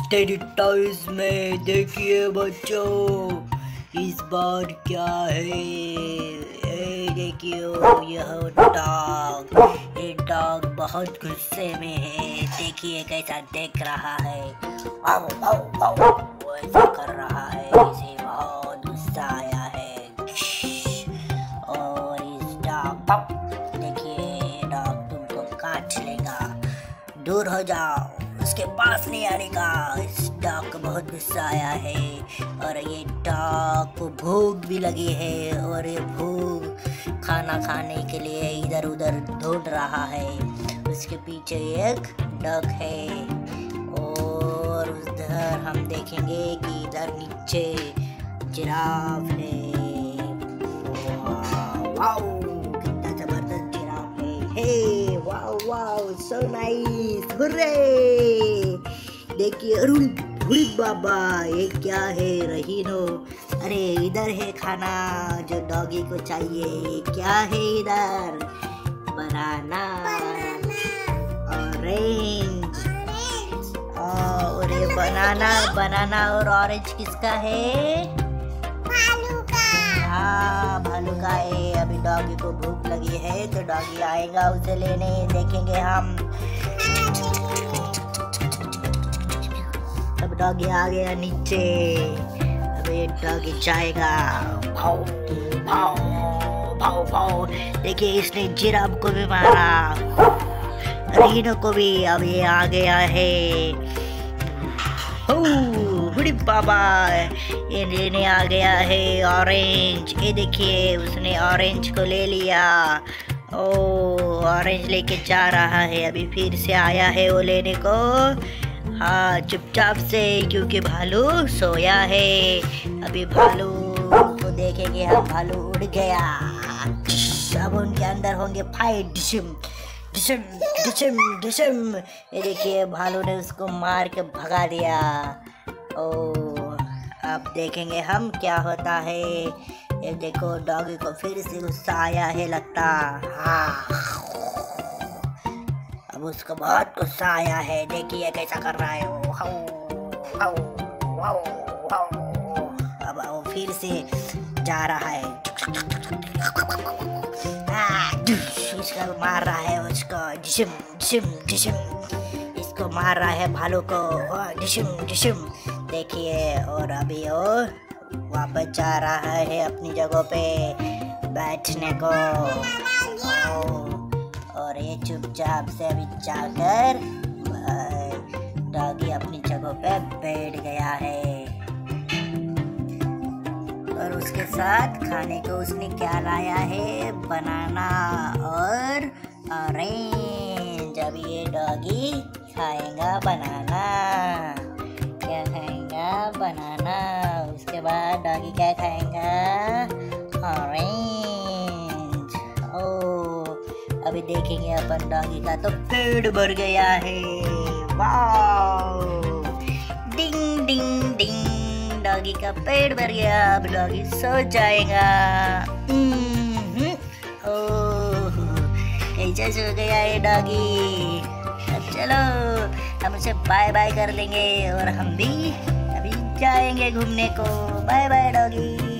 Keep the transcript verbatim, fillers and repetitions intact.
Teddy toys में देखिए बच्चों, इस बार क्या है। ए देखिए यह डॉग, ये डॉग बहुत गुस्से में है। देखिए कैसा देख रहा है, वाव वाव वाव ऐसा कर रहा है, इसे बहुत गुस्सा आया है। और इस डॉग, देखिए डॉग तुमको काट लेगा, दूर हो जाओ, उसके पास नहीं आने का। इस डॉग को बहुत गुस्सा आया है और ये डॉग को भूख भी लगी है और ये भूख खाना खाने के लिए इधर उधर ढूंढ रहा है। उसके पीछे एक डॉग है और उधर हम देखेंगे कि इधर नीचे जिराफ है। वाओ कितना जबरदस्त जिराफ है। Hey wow wow so nice, hurray. देखिए अरुण भूरी बाबा, ये क्या है रहीनो? अरे इधर है खाना जो डॉगी को चाहिए। ये क्या है इधर? Banana, orange. और ये बनाना बनाना और ऑरेंज किसका है? भालू का। हाँ भालू का है। अभी डॉगी को भूख लगी है तो डॉगी आएगा उसे लेने, देखेंगे हम। अब डॉगी आ गया नीचे, अब ये डॉगी जाएगा। भाव भाव भाव भाव। देखिए इसने जिराफ को भी मारा, रीनो को भी। अब ये आ गया है बड़ी बाबा, ये लेने आ गया है ऑरेंज। ये देखिए उसने ऑरेंज को ले लिया। ओ ऑरेंज लेके जा रहा है, अभी फिर से आया है वो लेने को। हाँ चुपचाप से, क्योंकि भालू सोया है। अभी भालू को देखेंगे हम, भालू उड़ गया। अब उनके अंदर होंगे फाइट, डिशम डिशम डिशम डिशम। ये देखिए भालू ने उसको मार के भगा दिया। ओ अब देखेंगे हम क्या होता है। ये देखो डॉगी को फिर से गुस्सा आया है लगता। हाँ अब उसको बहुत गुस्सा आया है, देखिए कैसा कर रहा है वो। हाउ हाउ हाउ हाउ। अब वो फिर से जा रहा है, इसको मार रहा है उसको, डिशम डिशम डिशम। इसको मार रहा है भालू को, डिशम डिशम। देखिए और अभी वो वापस जा रहा है अपनी जगह पे बैठने को। और ये चुपचाप से अभी जाकर डॉगी अपनी जगह पे बैठ गया है। और उसके साथ खाने को उसने क्या लाया है? बनाना और ऑरेंज। अभी ये डॉगी खाएगा बनाना। क्या खाएगा? बनाना। उसके बाद डॉगी क्या खाएगा? ऑरेंज। ओ अभी देखेंगे अपन डॉगी का तो पेट भर गया है। वाओ डिंग डिंग डिंग, डॉगी का पेट भर गया। अब डॉगी सो जाएगा। ओह कैसा सो गया ये डॉगी। अब चलो हम उसे बाय बाय कर लेंगे और हम भी अभी जाएंगे घूमने को। Bye bye doggy.